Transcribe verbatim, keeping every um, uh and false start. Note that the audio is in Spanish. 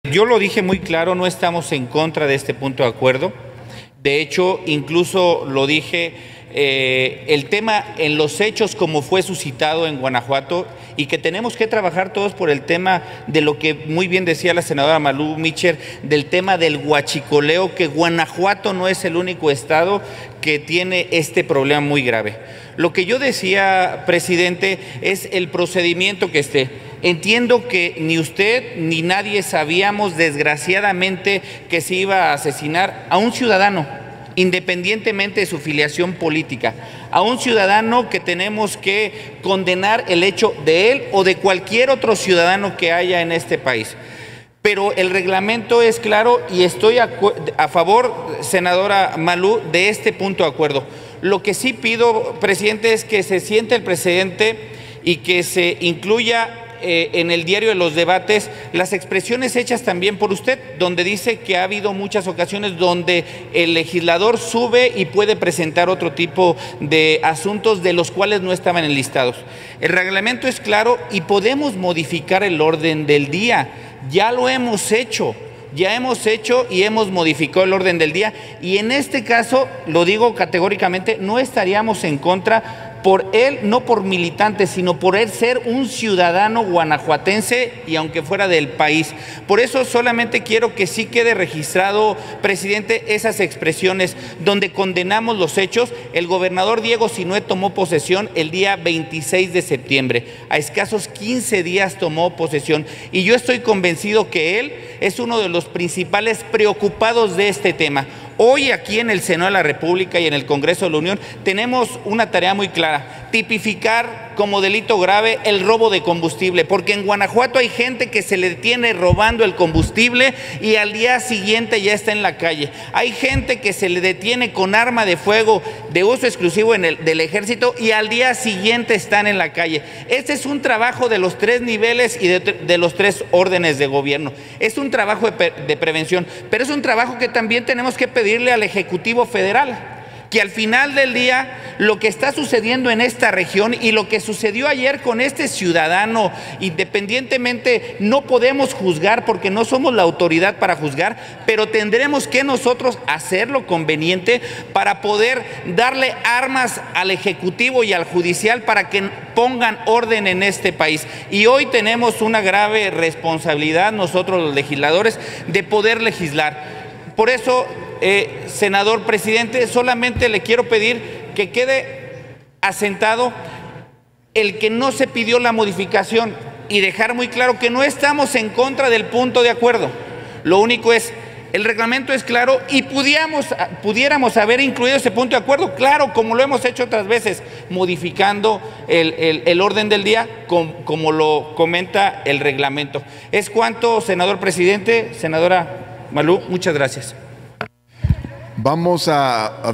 Yo lo dije muy claro, no estamos en contra de este punto de acuerdo. De hecho, incluso lo dije, eh, el tema en los hechos como fue suscitado en Guanajuato y que tenemos que trabajar todos por el tema de lo que muy bien decía la senadora Malú Micher, del tema del huachicoleo, que Guanajuato no es el único estado que tiene este problema muy grave. Lo que yo decía, presidente, es el procedimiento que esté. Entiendo que ni usted ni nadie sabíamos, desgraciadamente, que se iba a asesinar a un ciudadano, independientemente de su filiación política, a un ciudadano que tenemos que condenar el hecho de él o de cualquier otro ciudadano que haya en este país. Pero el reglamento es claro y estoy a, a favor, senadora Malú, de este punto de acuerdo. Lo que sí pido, presidente, es que se siente el precedente y que se incluya Eh, en el diario de los debates las expresiones hechas también por usted, donde dice que ha habido muchas ocasiones donde el legislador sube y puede presentar otro tipo de asuntos de los cuales no estaban enlistados. El reglamento es claro y podemos modificar el orden del día. Ya lo hemos hecho. Ya hemos hecho y hemos modificado el orden del día y en este caso, lo digo categóricamente, no estaríamos en contra por él, no por militante, sino por él ser un ciudadano guanajuatense y aunque fuera del país. Por eso solamente quiero que sí quede registrado, presidente, esas expresiones donde condenamos los hechos. El gobernador Diego Sinue tomó posesión el día veintiséis de septiembre, a escasos quince días tomó posesión y yo estoy convencido que él es uno de los principales preocupados de este tema. Hoy aquí en el Senado de la República y en el Congreso de la Unión tenemos una tarea muy clara, tipificar como delito grave el robo de combustible, porque en Guanajuato hay gente que se le detiene robando el combustible y al día siguiente ya está en la calle. Hay gente que se le detiene con arma de fuego de uso exclusivo en el, del ejército y al día siguiente están en la calle. Este es un trabajo de los tres niveles y de, de los tres órdenes de gobierno. Es un trabajo de, de prevención, pero es un trabajo que también tenemos que pedirle al Ejecutivo Federal, que al final del día lo que está sucediendo en esta región y lo que sucedió ayer con este ciudadano, independientemente, no podemos juzgar porque no somos la autoridad para juzgar, pero tendremos que nosotros hacer lo conveniente para poder darle armas al Ejecutivo y al Judicial para que pongan orden en este país. Y hoy tenemos una grave responsabilidad nosotros los legisladores de poder legislar. Por eso, Eh, senador presidente, solamente le quiero pedir que quede asentado el que no se pidió la modificación y dejar muy claro que no estamos en contra del punto de acuerdo. Lo único es, el reglamento es claro y pudiéramos, pudiéramos haber incluido ese punto de acuerdo, claro, como lo hemos hecho otras veces, modificando el, el, el orden del día como, como lo comenta el reglamento. Es cuanto, senador presidente. Senadora Malú, muchas gracias. Vamos a